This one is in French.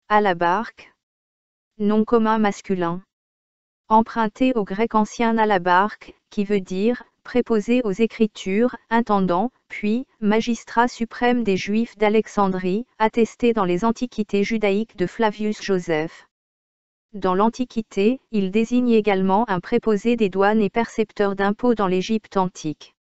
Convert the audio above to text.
Alabarque. Nom commun masculin. Emprunté au grec ancien alabarque, qui veut dire préposé aux Écritures, intendant, puis magistrat suprême des Juifs d'Alexandrie, attesté dans les Antiquités judaïques de Flavius Joseph. Dans l'Antiquité, il désigne également un préposé des douanes et percepteur d'impôts dans l'Égypte antique.